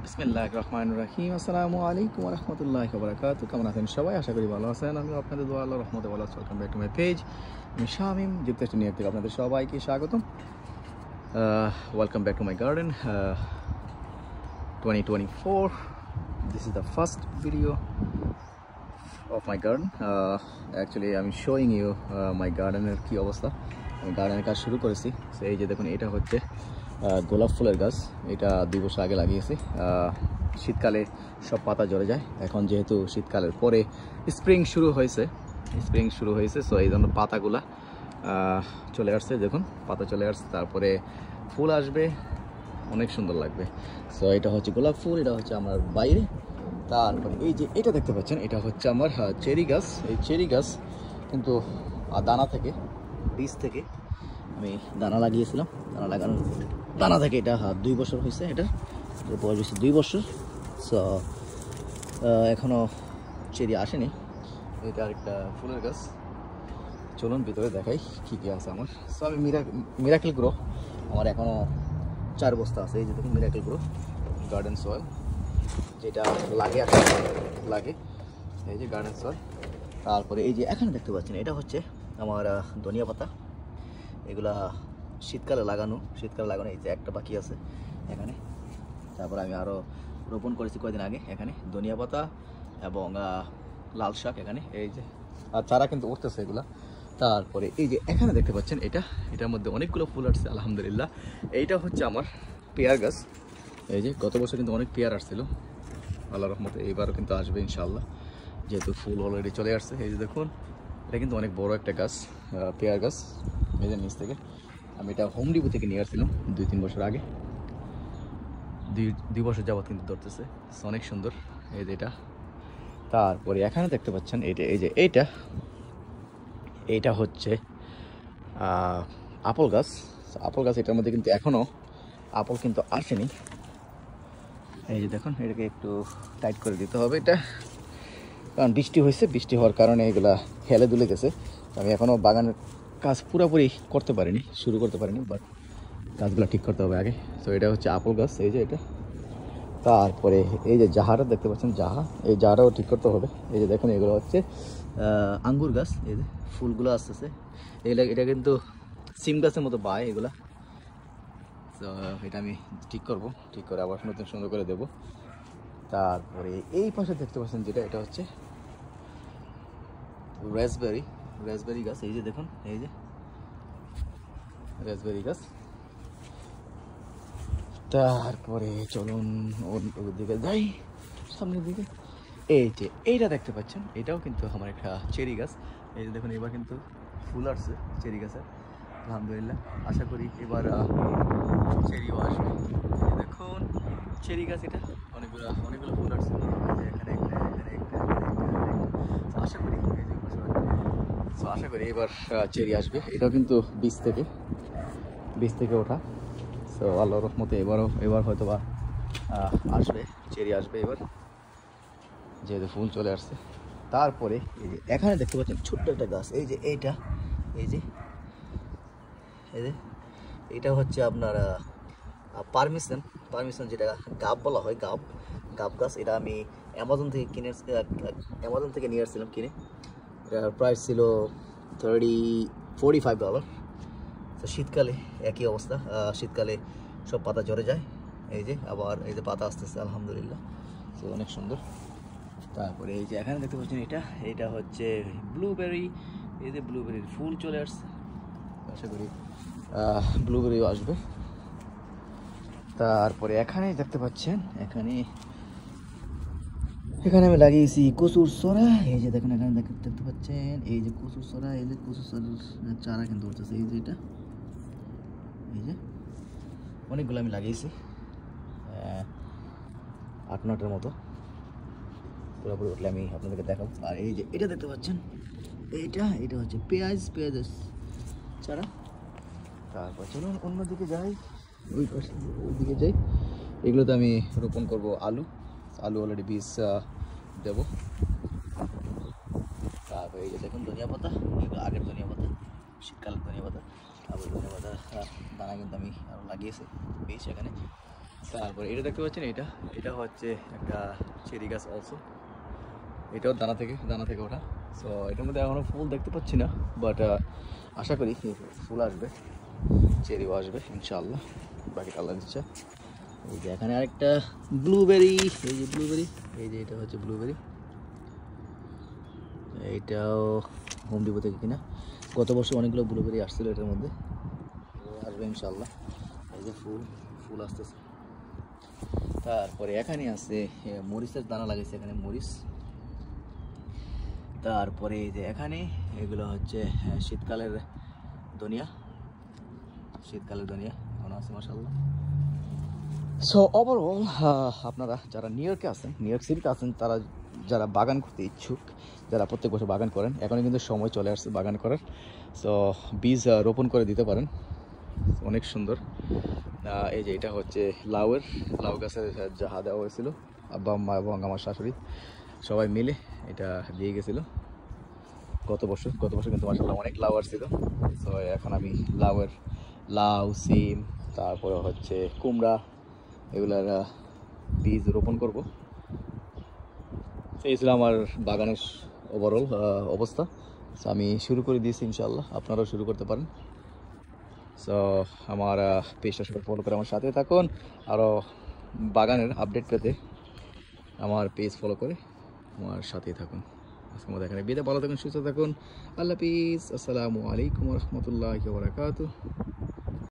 বিসমিল্লাহির রহমানির রহিম। আসসালামু আলাইকুম ওয়া রাহমাতুল্লাহি ওয়া বারাকাতুহু। কেমন আছেন সবাই? আশা করি ভালো আছেন। আমি আপনাদের দোয়া আল্লাহর রহমতে ভালো আছি। Welcome back to my page. আমি শামিম যুক্তরাষ্ট্র নিউ ইয়র্ক থেকে আপনাদের সবাইকে স্বাগতম। Welcome back to my garden 2024. This is the first video of my garden. Actually I'm showing you my gardener কি অবস্থা। আমি গার্ডেনের কাজ শুরু করেছি। সো এই যে দেখুন, এটা হচ্ছে গোলাপ ফুলের গাছ। এটা 2 বছর আগে লাগিয়েছি। শীতকালে সব পাতা ঝরে যায়। এখন যেহেতু শীতকালের পরে স্প্রিং শুরু হয়েছে, সো এই জন্য পাতাগুলা চলে আসছে। দেখুন পাতা চলে আসছে, তারপরে ফুল আসবে, অনেক সুন্দর লাগবে। সো এটা হচ্ছে গোলাপ ফুল, এটা হচ্ছে আমার বাইরে। তারপরে এই যে এটা দেখতে পাচ্ছেন, এটা হচ্ছে আমার চেরি গাছ। এই চেরি গাছ কিন্তু দানা থেকে, বীজ থেকে আমি দানা লাগিয়েছিলাম। দানা থেকে এটা 2 বছর হয়েছে। এটার বয়স হয়েছে 2 বছর। সো এখনও চেরি আসেনি। এটা আরেকটা ফুলের গাছ। চলুন ভিতরে দেখাই কী কী আছে আমার। সো আমি মিরাকেল গ্রো আমার এখনও 4 বস্তা আছে। এই যে দেখুন মিরাকেল গ্রো গার্ডেন সয়েল, যেটা লাগে এই যে গার্ডেন সয়েল। তারপরে এই যে এখানে দেখতে পাচ্ছেন, এটা হচ্ছে আমার ধনিয়া পাতা। এগুলা শীতকালে লাগানো। এই যে একটা বাকি আছে এখানে। তারপরে আমি আরও রোপণ করেছি কয়েকদিন আগে এখানে ধনিয়া পাতা এবং লাল শাক এখানে। এই যে আর চারা কিন্তু উঠতেছে এগুলা। তারপরে এই যে এখানে দেখতে পাচ্ছেন, এটার মধ্যে অনেকগুলো ফুল আসছে আলহামদুলিল্লাহ। এইটা হচ্ছে আমার পেয়ার গাছ। এই যে গত বছর কিন্তু অনেক পেয়ার আসছিল, আল্লাহর রহমতে এইবারও কিন্তু আসবে ইনশাআল্লাহ, যেহেতু ফুল অলরেডি চলে আসছে। এই যে দেখুন, এটা কিন্তু অনেক বড় একটা গাছ, পেয়ার গাছ। এই যে নিচ থেকে আমি এটা হোম ডিপো থেকে নিয়ে আসছিলাম 2-3 বছর আগে। 2 বছর যাবত কিন্তু ধরতেছে, অনেক সুন্দর। এই যে এটা। তারপরে এখানে দেখতে পাচ্ছেন এইটা হচ্ছে আপেল গাছ। এটার মধ্যে কিন্তু এখনও আপেল কিন্তু আসেনি। এই যে দেখুন, এটাকে একটু টাইট করে দিতে হবে এটা, কারণ বৃষ্টি হয়েছে। বৃষ্টি হওয়ার কারণে এগুলা হেলে দুলে গেছে। আমি এখনও বাগানের কাজ পুরোপুরি শুরু করতে পারিনি, বাট গাছগুলো ঠিক করতে হবে আগে। তো এটা হচ্ছে আপেল গাছ, এই যে এটা। তারপরে এই যে জাহাটা দেখতে পাচ্ছেন, এই জাহাটাও ঠিক করতে হবে। এই যে দেখুন, এগুলো হচ্ছে আঙ্গুর গাছ। এই যে ফুলগুলো আসতেছে, এটা কিন্তু সিম গাছের মতো বায় এগুলা। তো এটা আমি ঠিক করে আবার নতুন সুন্দর করে দেবো। তারপরে এই পাশে দেখতে পাচ্ছেন যেটা, এটা হচ্ছে রাসবেরি গাছ। এই যে দেখুন, এই যে রাসবেরি গাছ। তারপরে চলুন ওর দিকে যাই, সামনের দিকে। এই যে এইটা দেখতে পাচ্ছেন, এটাও কিন্তু আমার একটা চেরি গাছ। এই যে দেখুন, এবার কিন্তু ফুল আসছে চেরি গাছের আলহামদুলিল্লাহ। আশা করি এবার চেরিও আসবে। এই যে দেখুন চেরি গাছ, এটা অনেকগুলো ফুল আসছে। এখানে আশা করি এবার চেরি আসবে। এটাও কিন্তু বীজ থেকে ওঠা। সো আল্লাহর রহমতে এবার হয়তো বা আসবে, চেরি আসবে এবার, যেহেতু ফুল চলে আসছে। তারপরে এই যে এখানে দেখতে পাচ্ছেন ছোট্ট একটা গাছ। এই যে এইটা হচ্ছে আপনার পারমিশন, যেটা গাব বলা হয়, গাব গাছ। এটা আমি অ্যামাজন থেকে নিয়ে আসছিলাম কিনে। এটার প্রাইস ছিল $45। তো শীতকালে একই অবস্থা, শীতকালে সব পাতা ঝরে যায়। এই যে আবার এই যে পাতা আসতেছে আলহামদুলিল্লাহ, তো অনেক সুন্দর। তারপরে এই যে এখানে দেখতে পাচ্ছেন, এটা হচ্ছে ব্লুবেরি। এই যে ব্লুবেরির ফুল চলে আসছে, আশা করি ব্লুবেরিও আসবে। তারপরে এখানে দেখতে পাচ্ছেন, এখানে আমি লাগিয়েছি কচুর সরা। এই যে দেখুন, এখানে দেখতে পাচ্ছেন, এই যে কচুর সরা। এই যে কচুর সরার চারা কিন্তু উঠতেছে। এই যে এটা, এই যে অনেকগুলো আমি লাগিয়েছি, 8-9টার মতো। পুরোপুরি উঠলে আমি আপনাদেরকে দেখাবো। আর এই যে এটা দেখতে পাচ্ছেন, এটা হচ্ছে পেঁয়াজের চারা। তারপর চলুন অন্যদিকে যাই, ওইদিকে যাই। এগুলোতে আমি রোপণ করব আলু অলরেডি বীজ দেবো। তারপর এই যে দেখুন ধনিয়া পাতা, এগুলো আগের ধনিয়া পাতা, শীতকালের ধনিয়া পাতা। তারপর ধনিয়া পাতা দানা কিন্তু আমি আরও লাগিয়েছি বীজ এখানে। তারপরে এটা দেখতে পাচ্ছেন, এটা এটা হচ্ছে একটা চেরি গাছ অলসো, এটাও দানা থেকে ওঠা। সো এটার মধ্যে এখনও ফুল দেখতে পাচ্ছি না, বাট আশা করি ফুল আসবে, চেরিও আসবে ইনশাআল্লাহ, বাকিটা আল্লাহর ইচ্ছা। এই যে এখানে আরেকটা ব্লুবেরি, এই যে ব্লুবেরি, এই যে এটা হচ্ছে ব্লুবেরি, এইটাও হোম ডিপো থেকে কিনা। গত বছর অনেকগুলো ব্লুবেরি আসছিল এটার মধ্যে, আসবে ইনশাআল্লাহ। এই যে ফুল আসতেছে। তারপরে এখানে আছে মরিচের দানা লাগাইছে, এখানে মরিচ। তারপরে এই যে এখানে এগুলো হচ্ছে শীতকালের ধনিয়া এখনো আছে মাশাআল্লাহ। সো ওভারঅল আপনারা যারা নিউ ইয়র্কে আছেন, নিউ ইয়র্ক সিটিতে আছেন, তারা যারা বাগান করতে ইচ্ছুক, যারা প্রত্যেক বছর বাগান করেন, এখনও কিন্তু সময় চলে আসছে বাগান করার। সো বীজ রোপণ করে দিতে পারেন, অনেক সুন্দর। এই যে এটা হচ্ছে লাউ গাছের যাহা দেওয়া হয়েছিল, আব্বা আম্মা এবং আমার শাশুড়ি সবাই মিলে এটা দিয়ে গেছিলো গত বছর কিন্তু মাশাআল্লাহ অনেক লাউ আসছিল। সো এখন আমি লাউ, সিম, তারপরে হচ্ছে কুমড়া, এগুলার বীজ রোপণ করব। এই ছিল আমার বাগানের ওভারঅল অবস্থা। সো আমি শুরু করে দিয়েছি, ইনশাআল্লাহ আপনারাও শুরু করতে পারেন। সো আমার পেজটা সবাই ফলো করে আমার সাথে থাকুন, আরও বাগানের আপডেট পেতে আমার পেজ ফলো করে আমার সাথেই থাকুন। আজকের মতো এখানে বিদায়, ভালো থাকুন, সুস্থ থাকুন, আল্লাহ হাফিজ, আসসালামু আলাইকুম রহমতুল্লাহি ওয়া বারাকাতুহু।